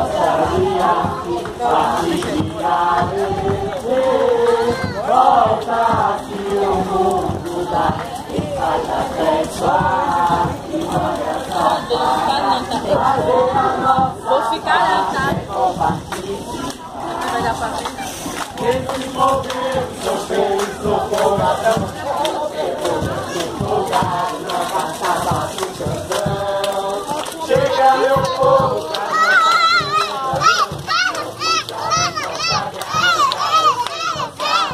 Vou ficar lá, tá? Não vai dar pra ver, não.